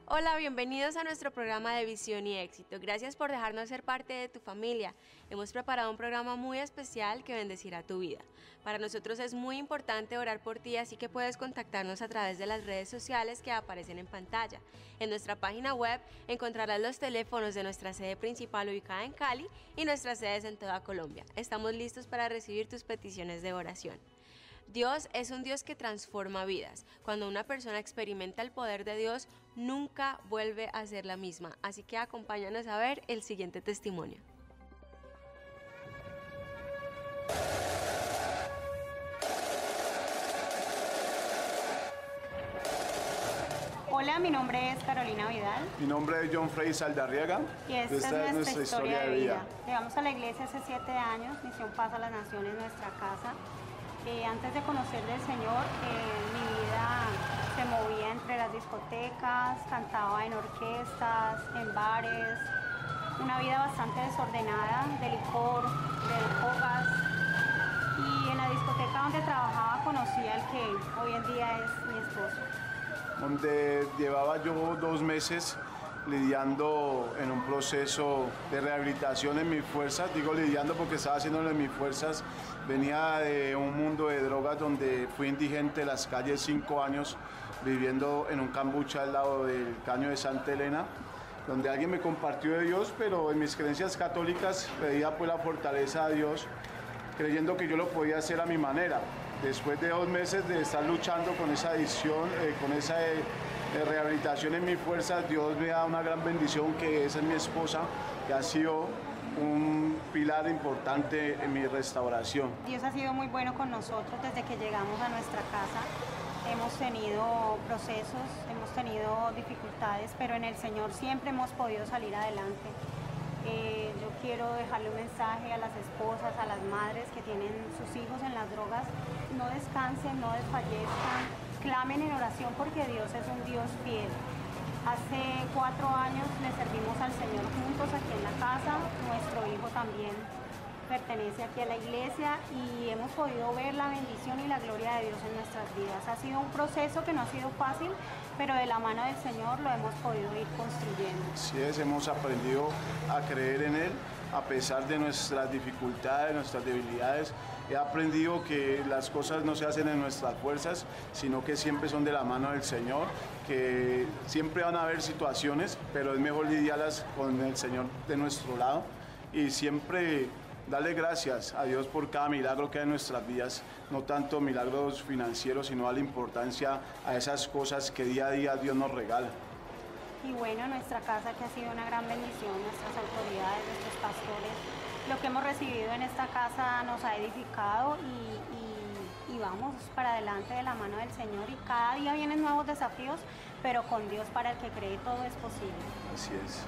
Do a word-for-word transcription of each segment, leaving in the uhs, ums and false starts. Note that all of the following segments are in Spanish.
Hola, bienvenidos a nuestro programa de Visión y Éxito. Gracias por dejarnos ser parte de tu familia. Hemos preparado un programa muy especial que bendecirá tu vida. Para nosotros es muy importante orar por ti, así que puedes contactarnos a través de las redes sociales que aparecen en pantalla. En nuestra página web encontrarás los teléfonos de nuestra sede principal ubicada en Cali y nuestras sedes en toda Colombia. Estamos listos para recibir tus peticiones de oración. Dios es un Dios que transforma vidas. Cuando una persona experimenta el poder de Dios, nunca vuelve a ser la misma. Así que acompáñanos a ver el siguiente testimonio. Hola, mi nombre es Carolina Vidal. Mi nombre es John Frey Saldarriaga. Y esta, esta es nuestra historia de vida. Llegamos a la iglesia hace siete años, Misión Paz a las Naciones, nuestra casa. Eh, antes de conocer del Señor, eh, mi vida se movía entre las discotecas, cantaba en orquestas, en bares, una vida bastante desordenada, de licor, de drogas. Y en la discoteca donde trabajaba conocí al que hoy en día es mi esposo. Donde llevaba yo dos meses lidiando en un proceso de rehabilitación en mis fuerzas, digo lidiando porque estaba haciéndolo en mis fuerzas. Venía de un mundo de drogas donde fui indigente en las calles cinco años, viviendo en un cambucha al lado del Caño de Santa Elena, donde alguien me compartió de Dios, pero en mis creencias católicas pedía pues la fortaleza a Dios, creyendo que yo lo podía hacer a mi manera. Después de dos meses de estar luchando con esa adicción, eh, con esa eh, rehabilitación en mis fuerzas, Dios me da una gran bendición, que esa es mi esposa, que ha sido un pilar importante en mi restauración. Dios ha sido muy bueno con nosotros desde que llegamos a nuestra casa. Hemos tenido procesos, hemos tenido dificultades, pero en el Señor siempre hemos podido salir adelante. Eh, yo quiero dejarle un mensaje a las esposas, a las madres que tienen sus hijos en las drogas: no descansen, no desfallezcan, clamen en oración porque Dios es un Dios fiel. Hace cuatro años le servimos al Señor juntos aquí en la casa. Nuestro hijo también pertenece aquí a la iglesia y hemos podido ver la bendición y la gloria de Dios en nuestras vidas. Ha sido un proceso que no ha sido fácil, pero de la mano del Señor lo hemos podido ir construyendo. Así es, hemos aprendido a creer en Él a pesar de nuestras dificultades, nuestras debilidades. He aprendido que las cosas no se hacen en nuestras fuerzas, sino que siempre son de la mano del Señor, que siempre van a haber situaciones, pero es mejor lidiarlas con el Señor de nuestro lado y siempre darle gracias a Dios por cada milagro que hay en nuestras vidas, no tanto milagros financieros, sino darle importancia a esas cosas que día a día Dios nos regala. Y bueno, nuestra casa, que ha sido una gran bendición, nuestras autoridades, nuestros pastores, lo que hemos recibido en esta casa nos ha edificado y, y, y vamos para adelante de la mano del Señor, y cada día vienen nuevos desafíos, pero con Dios, para el que cree, todo es posible. Así es.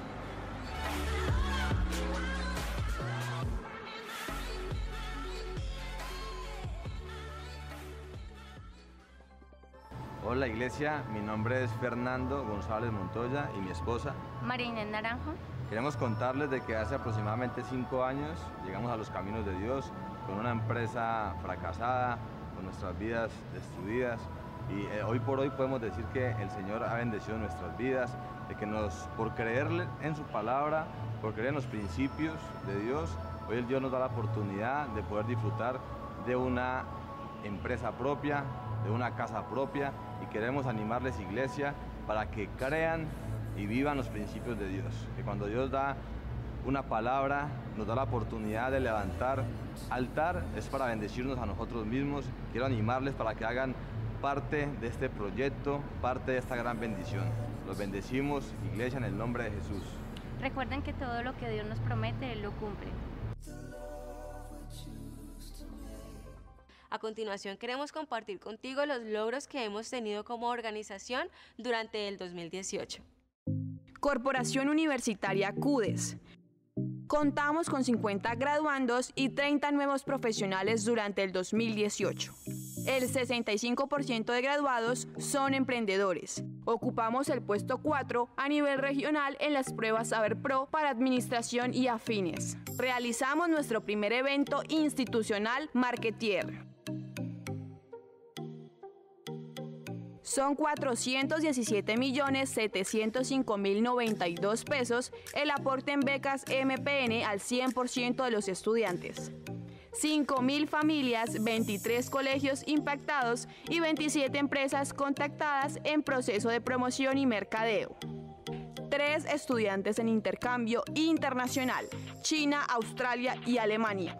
Hola iglesia, mi nombre es Fernando González Montoya y mi esposa Marina Naranjo. Queremos contarles de que hace aproximadamente cinco años llegamos a los caminos de Dios con una empresa fracasada, con nuestras vidas destruidas, y eh, hoy por hoy podemos decir que el Señor ha bendecido nuestras vidas, de que nos, por creerle en su palabra, por creer en los principios de Dios, hoy el Dios nos da la oportunidad de poder disfrutar de una empresa propia, de una casa propia, y queremos animarles, iglesia, para que crean y vivan los principios de Dios, que cuando Dios da una palabra, nos da la oportunidad de levantar altar, es para bendecirnos a nosotros mismos. Quiero animarles para que hagan parte de este proyecto, parte de esta gran bendición. Los bendecimos, iglesia, en el nombre de Jesús. Recuerden que todo lo que Dios nos promete, Él lo cumple. A continuación queremos compartir contigo los logros que hemos tenido como organización durante el dos mil dieciocho. Corporación Universitaria CUDES. Contamos con cincuenta graduandos y treinta nuevos profesionales durante el dos mil dieciocho. El sesenta y cinco por ciento de graduados son emprendedores. Ocupamos el puesto cuatro a nivel regional en las pruebas Saber Pro para administración y afines. Realizamos nuestro primer evento institucional Marketier. Son cuatrocientos diecisiete millones setecientos cinco mil noventa y dos pesos el aporte en becas M P N al cien por ciento de los estudiantes. cinco mil familias, veintitrés colegios impactados y veintisiete empresas contactadas en proceso de promoción y mercadeo. Tres estudiantes en intercambio internacional, China, Australia y Alemania.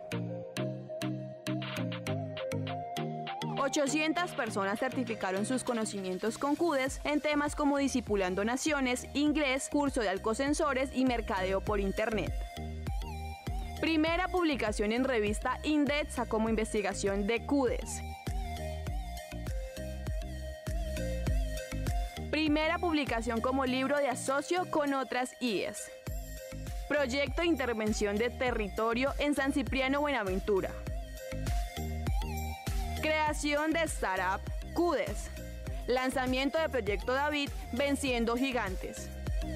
ochocientas personas certificaron sus conocimientos con CUDES en temas como discipulando naciones, inglés, curso de alcosensores y mercadeo por internet. Primera publicación en revista INDETSA como investigación de CUDES. Primera publicación como libro de asocio con otras I E S. Proyecto de intervención de territorio en San Cipriano, Buenaventura. Creación de startup CUDES. Lanzamiento de Proyecto David, Venciendo Gigantes.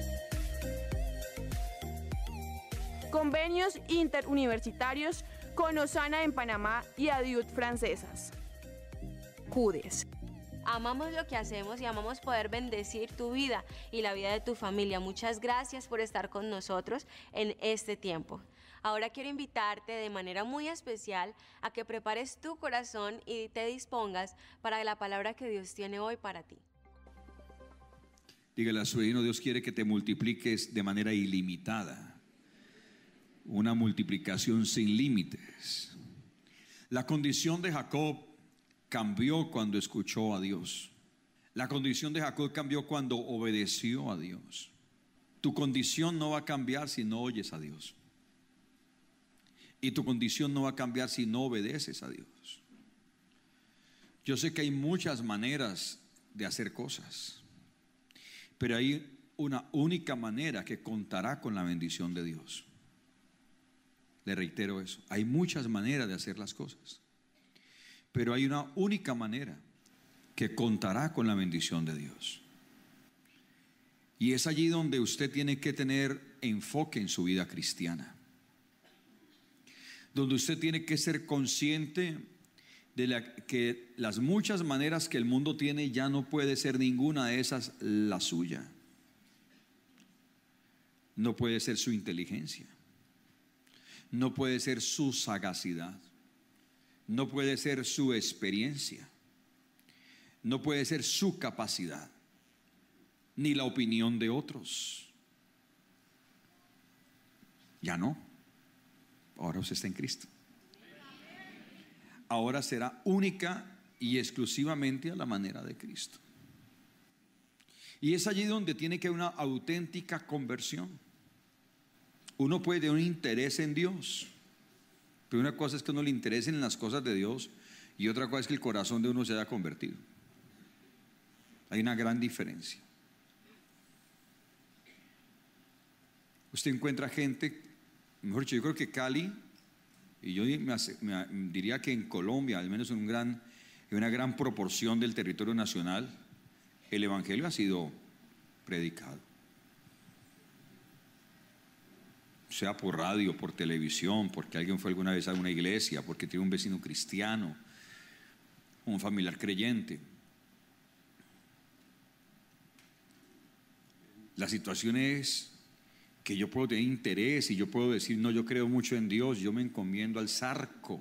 Convenios interuniversitarios con Osana en Panamá y Adiut Francesas. CUDES. Amamos lo que hacemos y amamos poder bendecir tu vida y la vida de tu familia. Muchas gracias por estar con nosotros en este tiempo. Ahora quiero invitarte de manera muy especial a que prepares tu corazón y te dispongas para la palabra que Dios tiene hoy para ti. Dígale a su vecino: Dios quiere que te multipliques de manera ilimitada. Una multiplicación sin límites. La condición de Jacob cambió cuando escuchó a Dios. La condición de Jacob cambió cuando obedeció a Dios. Tu condición no va a cambiar si no oyes a Dios. Y tu condición no va a cambiar si no obedeces a Dios. Yo sé que hay muchas maneras de hacer cosas, pero hay una única manera que contará con la bendición de Dios. Le reitero eso: hay muchas maneras de hacer las cosas, pero hay una única manera que contará con la bendición de Dios. Y es allí donde usted tiene que tener enfoque en su vida cristiana, donde usted tiene que ser consciente de la, que las muchas maneras que el mundo tiene ya no puede ser ninguna de esas la suya. No puede ser su inteligencia, no puede ser su sagacidad, no puede ser su experiencia, no puede ser su capacidad, ni la opinión de otros. Ya no. Ahora usted está en Cristo. Ahora será única y exclusivamente a la manera de Cristo. Y es allí donde tiene que haber una auténtica conversión. Uno puede tener un interés en Dios, pero una cosa es que uno le interese en las cosas de Dios y otra cosa es que el corazón de uno se haya convertido. Hay una gran diferencia. Usted encuentra gente, mejor dicho, yo creo que Cali, y yo me hace, me, diría que en Colombia, al menos en, un gran, en una gran proporción del territorio nacional, el evangelio ha sido predicado. Sea por radio, por televisión, porque alguien fue alguna vez a una iglesia, porque tiene un vecino cristiano, un familiar creyente. La situación es que yo puedo tener interés y yo puedo decir: no, yo creo mucho en Dios, yo me encomiendo al Zarco.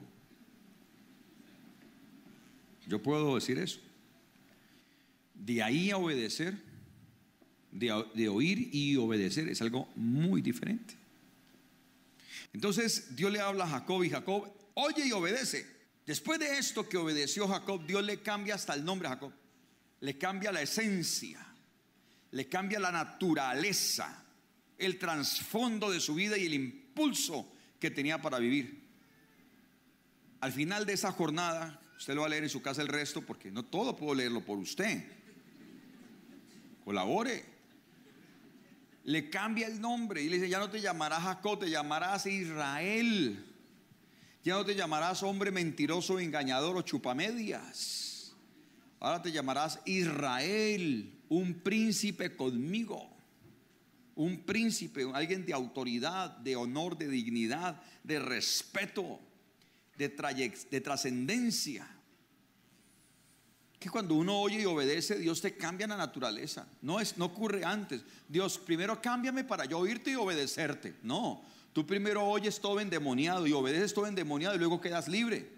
Yo puedo decir eso. De ahí a obedecer, de, de oír y obedecer, es algo muy diferente. Entonces Dios le habla a Jacob y Jacob oye y obedece. Después de esto que obedeció Jacob, Dios le cambia hasta el nombre a Jacob, le cambia la esencia, le cambia la naturaleza, el trasfondo de su vida y el impulso que tenía para vivir. Al final de esa jornada, usted lo va a leer en su casa el resto, porque no todo puedo leerlo por usted. Colabore. Le cambia el nombre y le dice: ya no te llamarás Jacob, te llamarás Israel. Ya no te llamarás hombre mentiroso, engañador o chupamedias. Ahora te llamarás Israel, un príncipe conmigo. Un príncipe, alguien de autoridad, de honor, de dignidad, de respeto, de, de trascendencia. que cuando uno oye y obedece, Dios te cambia la naturaleza. No, es, no ocurre antes. Dios, primero cámbiame para yo oírte y obedecerte. No, tú primero oyes todo endemoniado y obedeces todo endemoniado y luego quedas libre.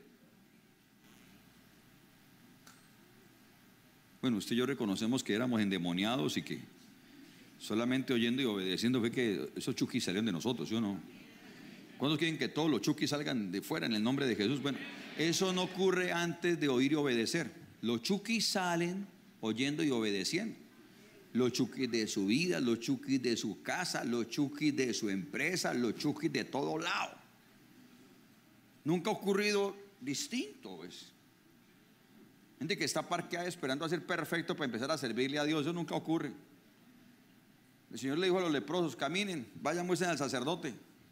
Bueno, usted y yo reconocemos que éramos endemoniados y que solamente oyendo y obedeciendo fue que esos chuquis salieron de nosotros, ¿sí o no? ¿Cuántos quieren que todos los chuquis salgan de fuera en el nombre de Jesús? Bueno, eso no ocurre antes de oír y obedecer. Los chuquis salen oyendo y obedeciendo. Los chuquis de su vida, los chuquis de su casa, los chuquis de su empresa, los chuquis de todo lado. Nunca ha ocurrido distinto, pues. Gente que está parqueada esperando a ser perfecto para empezar a servirle a Dios, eso nunca ocurre. El Señor le dijo a los leprosos: caminen, vayan, muestren al sacerdote.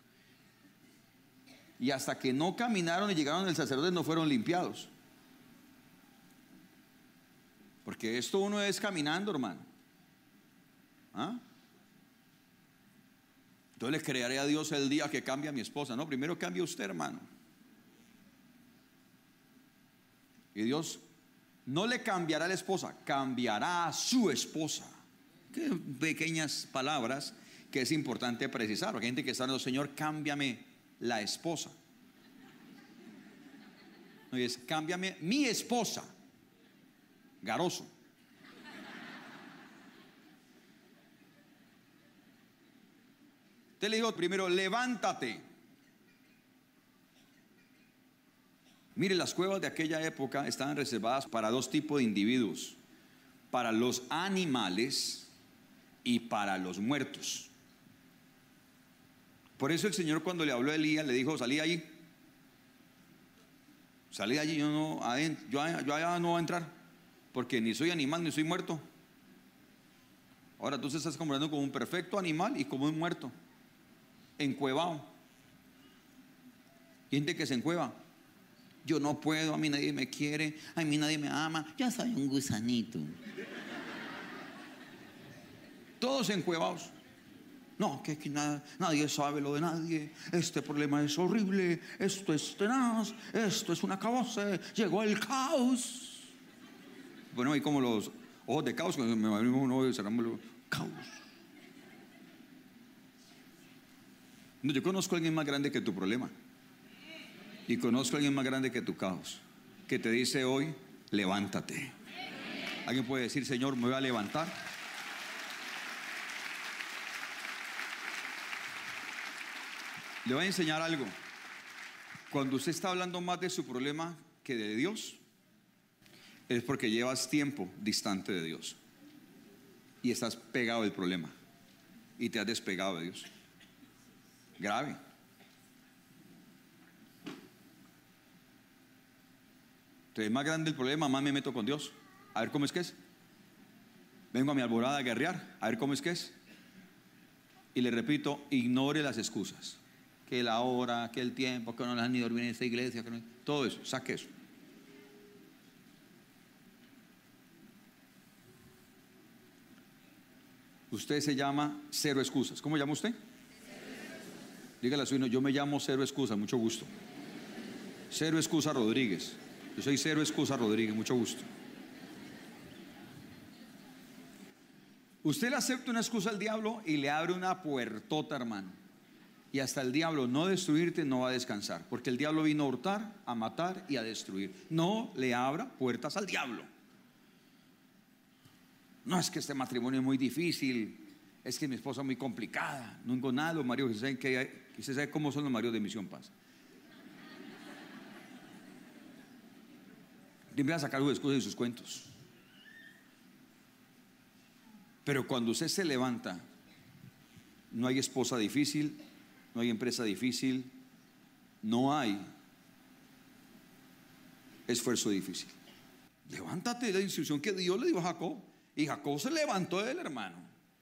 Y hasta que no caminaron y llegaron al sacerdote no fueron limpiados. Porque esto uno es caminando, hermano. ¿Ah? Entonces le crearé a Dios el día que cambie a mi esposa. No, primero cambia usted, hermano. Y Dios no le cambiará a la esposa, cambiará a su esposa. Qué pequeñas palabras que es importante precisar. Porque hay gente que está diciendo: Señor, cámbiame la esposa. No, es cámbiame mi esposa. Garoso. Te le digo primero: levántate. Mire, las cuevas de aquella época estaban reservadas para dos tipos de individuos: para los animales y para los muertos. Por eso el Señor, cuando le habló a Elías, le dijo: salí allí, salí allí, yo no, adentro, yo, yo allá no voy a entrar, porque ni soy animal ni soy muerto. Ahora tú te estás comportando como un perfecto animal y como un muerto, encuevado. Y gente que se encueva: yo no puedo, a mí nadie me quiere, a mí nadie me ama, yo soy un gusanito. Todos encuevados. No, que aquí nada, nadie sabe lo de nadie. Este problema es horrible. Esto es tenaz. Esto es una caos. Llegó el caos. Bueno, hay como los ojos de caos. Me abrimos uno y cerramos el caos. No, yo conozco a alguien más grande que tu problema. Y conozco a alguien más grande que tu caos, que te dice hoy: levántate. Alguien puede decir: Señor, me voy a levantar. Le voy a enseñar algo. Cuando usted está hablando más de su problema que de Dios, es porque llevas tiempo distante de Dios y estás pegado del problema y te has despegado de Dios. Grave. Entonces, más grande el problema, más me meto con Dios. A ver cómo es que es. Vengo a mi alborada a guerrear, a ver cómo es que es. Y le repito: ignore las excusas. Que la hora, que el tiempo, que no las han ni dormir en esta iglesia, que no, todo eso, saque eso. Usted se llama Cero Excusas. ¿Cómo llama usted? Dígale a su hijo: yo me llamo Cero Excusas, mucho gusto. Cero Excusa Rodríguez. Yo soy Cero Excusa Rodríguez, mucho gusto. Usted le acepta una excusa al diablo y le abre una puertota, hermano. Y hasta el diablo no destruirte no va a descansar, porque el diablo vino a hurtar, a matar y a destruir. No le abra puertas al diablo. No, es que este matrimonio es muy difícil, es que mi esposa es muy complicada. No tengo nada, los maridos, que saben que hay, que usted sabe cómo son los maridos de Misión Paz. Siempre a sacar sus excusas y sus cuentos. Pero cuando usted se levanta, no hay esposa difícil, no hay empresa difícil, no hay esfuerzo difícil. Levántate, la instrucción que Dios le dio a Jacob. Y Jacob se levantó del hermano.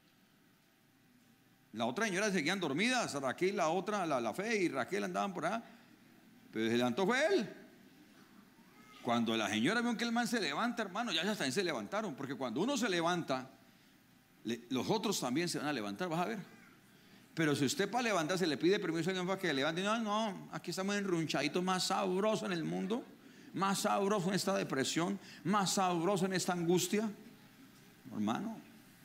La otra señora seguían dormidas, Raquel, la otra, la, la Fe y Raquel andaban por allá. Pero se levantó fue él. Cuando la señora vio que el man se levanta, hermano, ya también se levantaron. Porque cuando uno se levanta, le, los otros también se van a levantar, vas a ver. Pero si usted para levantarse le pide permiso a alguien para que le levante, no, no, aquí estamos enrunchaditos más sabrosos en el mundo. más sabroso en esta depresión, más sabroso en esta angustia, hermano.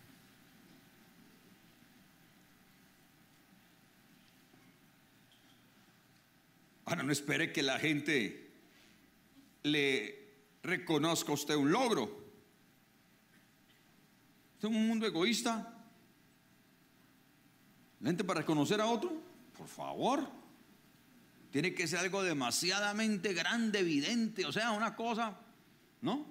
Ahora no espere que la gente le reconozca a usted un logro. Este es un mundo egoísta. La gente para reconocer a otro, por favor, tiene que ser algo demasiadamente grande, evidente, o sea, una cosa, ¿no?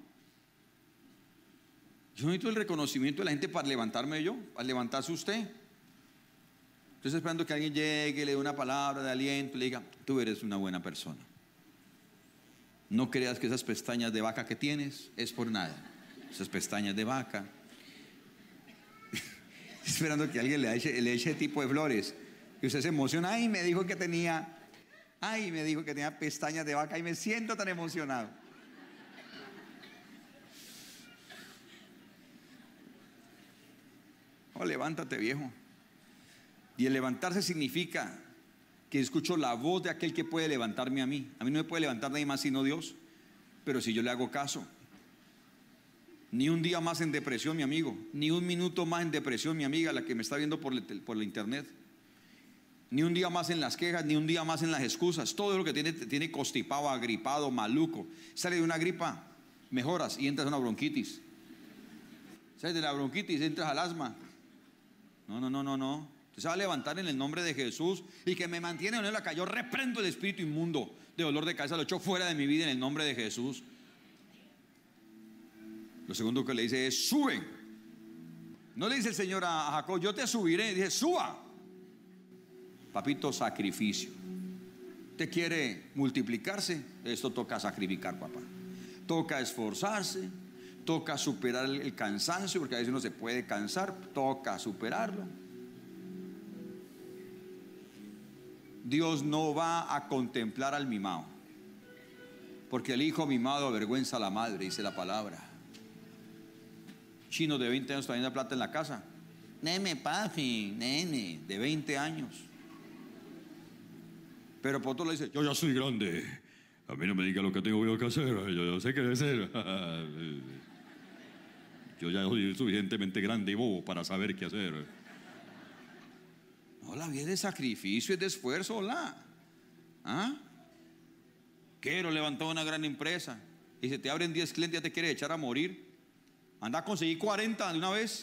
Yo necesito el reconocimiento de la gente para levantarme yo, para levantarse usted. Estoy esperando que alguien llegue, le dé una palabra de aliento, le diga, tú eres una buena persona. No creas que esas pestañas de vaca que tienes es por nada. Esas pestañas de vaca. Estoy esperando que alguien le eche, le eche tipo de flores. Y usted se emociona. Ay, me dijo que tenía, ay, me dijo que tenía pestañas de vaca y me siento tan emocionado. Oh, levántate, viejo. Y el levantarse significa que escucho la voz de aquel que puede levantarme a mí. A mí no me puede levantar nadie más sino Dios. Pero si yo le hago caso. Ni un día más en depresión, mi amigo. Ni un minuto más en depresión, mi amiga, la que me está viendo por, el, por la internet. Ni un día más en las quejas, ni un día más en las excusas. Todo lo que tiene, tiene constipado, agripado, maluco. Sale de una gripa, mejoras y entras a una bronquitis. Sales de la bronquitis, entras al asma. No, no, no, no, no. Usted se va a levantar en el nombre de Jesús y que me mantiene en la calle. Yo reprendo el espíritu inmundo de dolor de cabeza, lo echo fuera de mi vida en el nombre de Jesús. Lo segundo que le dice es sube. No le dice el Señor a Jacob, yo te subiré. Dice, suba. Papito, sacrificio. ¿Usted quiere multiplicarse? Esto toca sacrificar, papá. Toca esforzarse. Toca superar el cansancio, porque a veces uno se puede cansar. Toca superarlo. Dios no va a contemplar al mimado, porque el hijo mimado avergüenza a la madre, dice la palabra. Chino de veinte años trayendo plata en la casa. Nene, papi, nene, de veinte años. Pero por otro le dice, yo ya soy grande, a mí no me diga lo que tengo que hacer, yo, yo sé qué hacer. Yo ya soy suficientemente grande y bobo para saber qué hacer. No, la vida es de sacrificio, es de esfuerzo, hola. ¿Ah? Quiero levantar una gran empresa y se te abren diez clientes y ya te quieres echar a morir. Anda a conseguir cuarenta de una vez,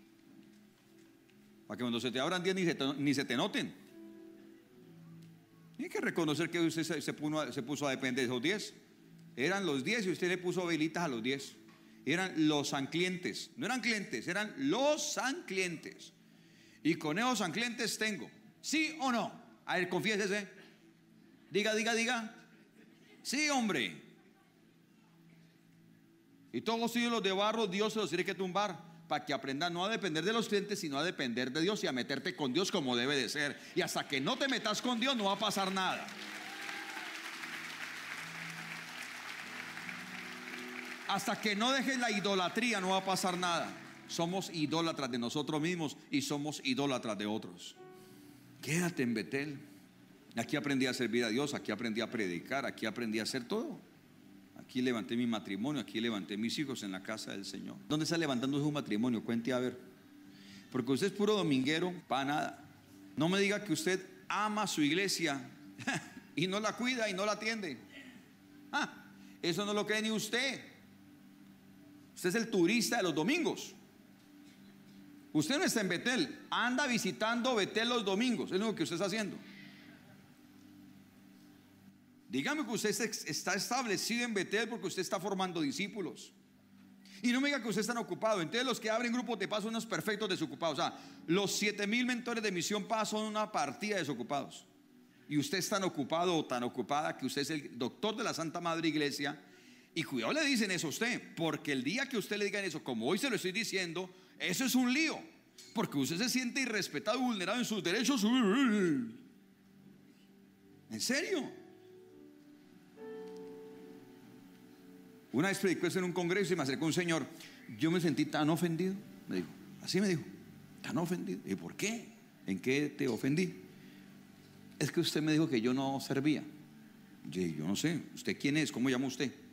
para que cuando se te abran diez ni se te, ni se te noten. Hay que reconocer que usted se, se, puso, se puso a depender de esos diez. Eran los diez y usted le puso velitas a los diez. Eran los anclientes, no eran clientes, eran los anclientes. Y con esos anclientes tengo, ¿sí o no? A ver, confiésese. Diga, diga, diga. Sí, hombre. Y todos los ídolos de barro Dios se los tiene que tumbar, para que aprendan no a depender de los clientes, sino a depender de Dios y a meterte con Dios como debe de ser. Y hasta que no te metas con Dios no va a pasar nada. Hasta que no dejes la idolatría no va a pasar nada. Somos idólatras de nosotros mismos y somos idólatras de otros. Quédate en Betel. Aquí aprendí a servir a Dios, aquí aprendí a predicar, aquí aprendí a hacer todo. Aquí levanté mi matrimonio, aquí levanté mis hijos en la casa del Señor. ¿Dónde está levantando su matrimonio? Cuente a ver. Porque usted es puro dominguero, para nada. No me diga que usted ama su iglesia y no la cuida y no la atiende. Ah, eso no lo cree ni usted. Usted es el turista de los domingos. Usted no está en Betel, anda visitando Betel los domingos. Es lo que usted está haciendo. Dígame que usted está establecido en Betel porque usted está formando discípulos. Y no me diga que usted está ocupado. Entonces los que abren grupos de paz son unos perfectos desocupados. O sea, los siete mil mentores de Misión Paz son una partida de desocupados. Y usted es tan ocupado o tan ocupada que usted es el doctor de la Santa Madre Iglesia. Y cuidado le dicen eso a usted, porque el día que usted le digan eso, como hoy se lo estoy diciendo, eso es un lío, porque usted se siente irrespetado y vulnerado en sus derechos. ¿En serio? Una vez predicó eso en un congreso y me acercó un señor. Yo me sentí tan ofendido. Me dijo, así me dijo, tan ofendido. ¿Y por qué? ¿En qué te ofendí? Es que usted me dijo que yo no servía. Yo, yo no sé, ¿usted quién es? ¿Cómo llama usted?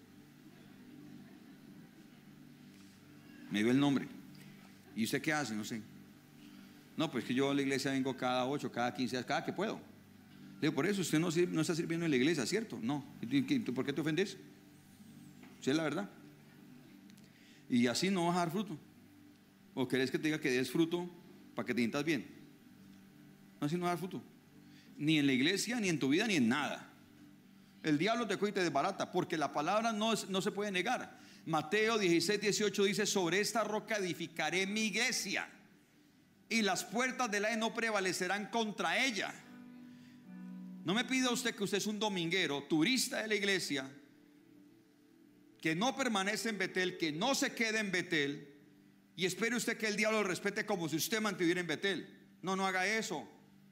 me dio el nombre. ¿Y usted qué hace? No sé. No, pues que yo a la iglesia vengo cada ocho, cada quince días, cada que puedo. Le digo, por eso usted no, sirve, no está sirviendo en la iglesia, ¿cierto? No. ¿Y tú, por qué te ofendes? Si es la verdad. Y así no vas a dar fruto. ¿O querés que te diga que des fruto para que te sientas bien? No, así no vas a dar fruto. Ni en la iglesia, ni en tu vida, ni en nada. El diablo te coge y te desbarata, porque la palabra no, es, no se puede negar. Mateo dieciséis, dieciocho dice: sobre esta roca edificaré mi iglesia, y las puertas del Hades no prevalecerán contra ella. No me pida usted que usted es un dominguero, turista de la iglesia, que no permanece en Betel, que no se quede en Betel, y espere usted que el diablo lo respete como si usted mantuviera en Betel. No, no haga eso.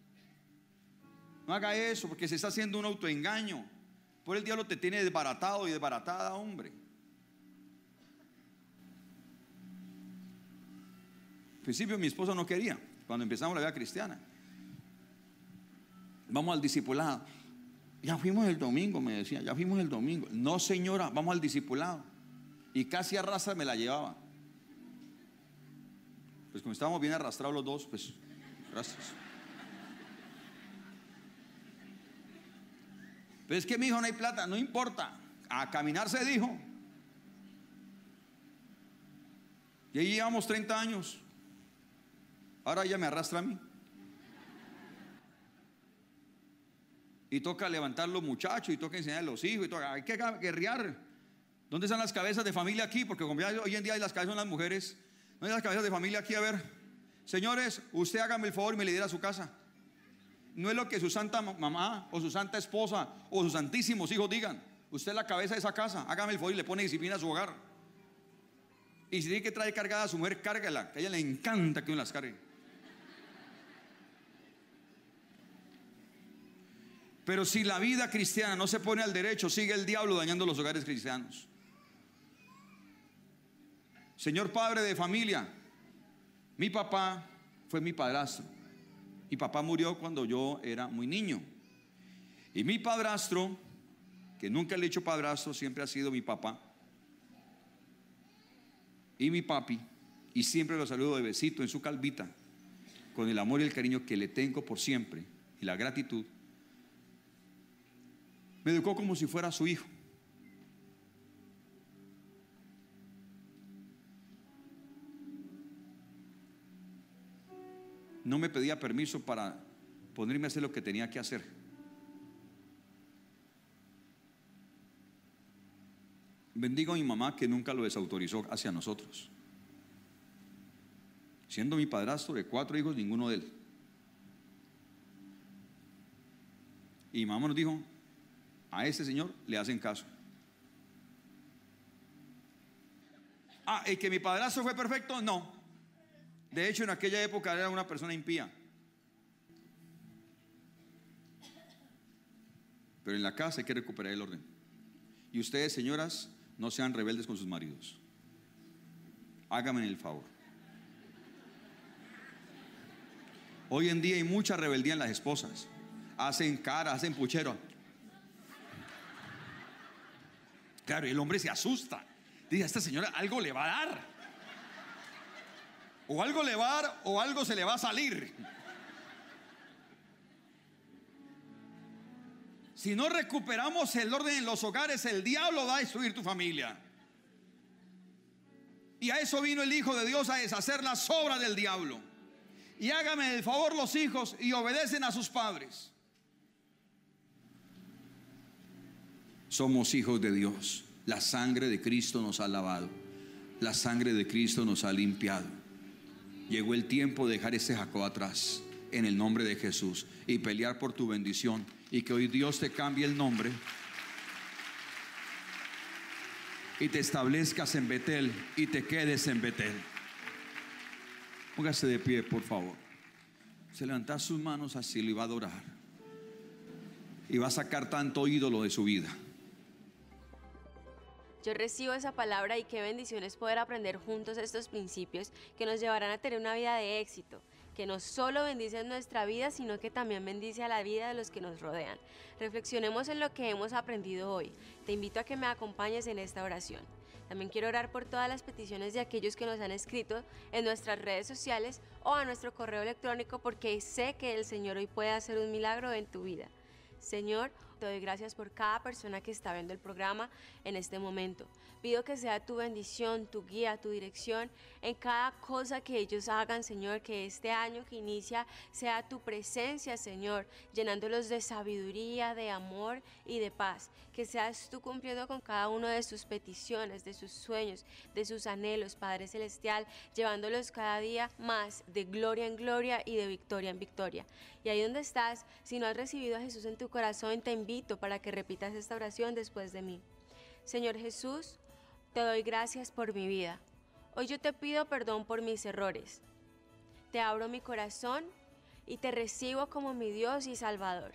No haga eso, porque se está haciendo un autoengaño. Por el diablo te tiene desbaratado y desbaratada, hombre. Al principio mi esposa no quería, cuando empezamos la vida cristiana. Vamos al discipulado. Ya fuimos el domingo, me decía, ya fuimos el domingo. No, señora, vamos al discipulado. Y casi a raza me la llevaba. Pues como estábamos bien arrastrados los dos, pues gracias. Pero es que mi hijo no hay plata, no importa. A caminar se dijo. Y ahí llevamos treinta años. Ahora ella me arrastra a mí. Y toca levantar los muchachos, y toca enseñar a los hijos, y toca, hay que guerrear. ¿Dónde están las cabezas de familia aquí? Porque como ya hoy en día las cabezas son las mujeres. ¿No hay las cabezas de familia aquí? A ver, señores, usted hágame el favor y me lidera a su casa. No es lo que su santa mamá o su santa esposa o sus santísimos hijos digan. Usted es la cabeza de esa casa, hágame el favor y le pone disciplina a su hogar. Y si tiene que traer cargada a su mujer, cárguela, que a ella le encanta que uno las cargue. Pero si la vida cristiana no se pone al derecho, sigue el diablo dañando los hogares cristianos. Señor padre de familia, mi papá fue mi padrastro. Mi papá murió cuando yo era muy niño. Y mi padrastro, que nunca le he dicho padrastro, siempre ha sido mi papá y mi papi, y siempre lo saludo de besito en su calvita, con el amor y el cariño que le tengo por siempre y la gratitud. Me educó como si fuera su hijo. No me pedía permiso para ponerme a hacer lo que tenía que hacer. Bendigo a mi mamá, que nunca lo desautorizó hacia nosotros. Siendo mi padrastro de cuatro hijos, ninguno de él. Y mi mamá nos dijo: a ese señor le hacen caso. Ah, ¿y que mi padrastro fue perfecto? No. De hecho, en aquella época era una persona impía. Pero en la casa hay que recuperar el orden. Y ustedes, señoras, no sean rebeldes con sus maridos. Háganme el favor. Hoy en día hay mucha rebeldía en las esposas. Hacen cara, hacen puchero. Claro, y el hombre se asusta. Dice: a esta señora algo le va a dar. O algo le va a dar, o algo se le va a salir. Si no recuperamos el orden en los hogares, el diablo va a destruir tu familia. Y a eso vino el Hijo de Dios, a deshacer las obras del diablo. Y hágame el favor los hijos y obedecen a sus padres. Somos hijos de Dios. La sangre de Cristo nos ha lavado. La sangre de Cristo nos ha limpiado. Llegó el tiempo de dejar ese Jacob atrás, en el nombre de Jesús, y pelear por tu bendición. Y que hoy Dios te cambie el nombre y te establezcas en Betel y te quedes en Betel. Póngase de pie, por favor. Se levanta sus manos así, lo iba a adorar. Y va a sacar tanto ídolo de su vida. Yo recibo esa palabra, y qué bendición es poder aprender juntos estos principios que nos llevarán a tener una vida de éxito, que no solo bendice nuestra vida, sino que también bendice a la vida de los que nos rodean. Reflexionemos en lo que hemos aprendido hoy. Te invito a que me acompañes en esta oración. También quiero orar por todas las peticiones de aquellos que nos han escrito en nuestras redes sociales o a nuestro correo electrónico, porque sé que el Señor hoy puede hacer un milagro en tu vida. Señor, te doy gracias por cada persona que está viendo el programa en este momento. Pido que sea tu bendición, tu guía, tu dirección en cada cosa que ellos hagan, Señor, que este año que inicia sea tu presencia, Señor, llenándolos de sabiduría, de amor y de paz. Que seas tú cumpliendo con cada una de sus peticiones, de sus sueños, de sus anhelos, Padre Celestial, llevándolos cada día más de gloria en gloria y de victoria en victoria. Y ahí donde estás, si no has recibido a Jesús en tu corazón, te invito para que repitas esta oración después de mí. Señor Jesús, te doy gracias por mi vida. Hoy yo te pido perdón por mis errores. Te abro mi corazón y te recibo como mi Dios y Salvador.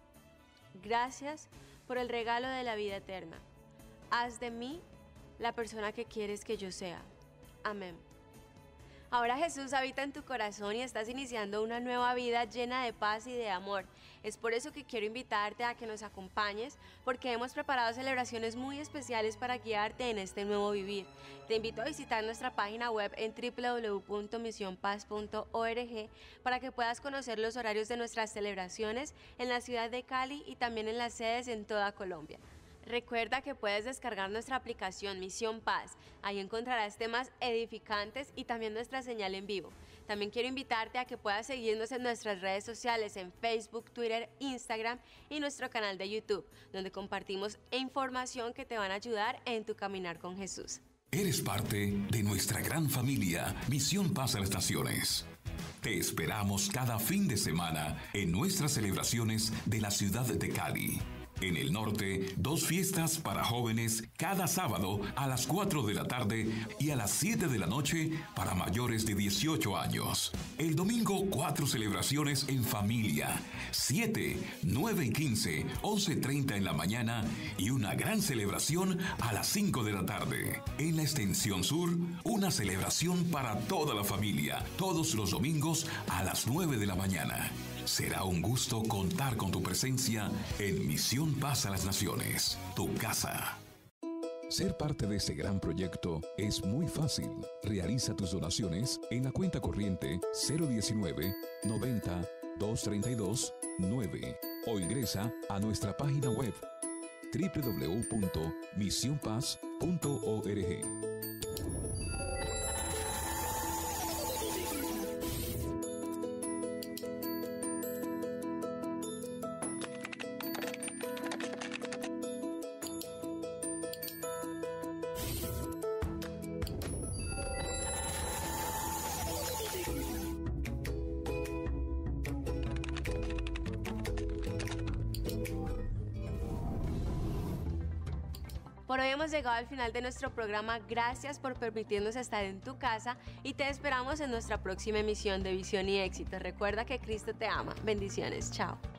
Gracias por el regalo de la vida eterna. Haz de mí la persona que quieres que yo sea. Amén. Ahora Jesús habita en tu corazón y estás iniciando una nueva vida llena de paz y de amor. Es por eso que quiero invitarte a que nos acompañes, porque hemos preparado celebraciones muy especiales para guiarte en este nuevo vivir. Te invito a visitar nuestra página web en doble u doble u doble u punto misión paz punto org para que puedas conocer los horarios de nuestras celebraciones en la ciudad de Cali y también en las sedes en toda Colombia. Recuerda que puedes descargar nuestra aplicación Misión Paz. Ahí encontrarás temas edificantes y también nuestra señal en vivo. También quiero invitarte a que puedas seguirnos en nuestras redes sociales en Facebook, Twitter, Instagram y nuestro canal de YouTube, donde compartimos información que te van a ayudar en tu caminar con Jesús. Eres parte de nuestra gran familia Misión Paz a las Naciones. Te esperamos cada fin de semana en nuestras celebraciones de la ciudad de Cali. En el norte, dos fiestas para jóvenes cada sábado a las cuatro de la tarde y a las siete de la noche para mayores de dieciocho años. El domingo, cuatro celebraciones en familia, siete, nueve y quince, once y treinta en la mañana y una gran celebración a las cinco de la tarde. En la extensión sur, una celebración para toda la familia, todos los domingos a las nueve de la mañana. Será un gusto contar con tu presencia en Misión Paz a las Naciones, tu casa. Ser parte de este gran proyecto es muy fácil. Realiza tus donaciones en la cuenta corriente cero diecinueve, noventa, doscientos treinta y dos, nueve o ingresa a nuestra página web doble u doble u doble u punto misión paz punto org. Por hoy hemos llegado al final de nuestro programa. Gracias por permitirnos estar en tu casa y te esperamos en nuestra próxima emisión de Visión y Éxito. Recuerda que Cristo te ama. Bendiciones. Chao.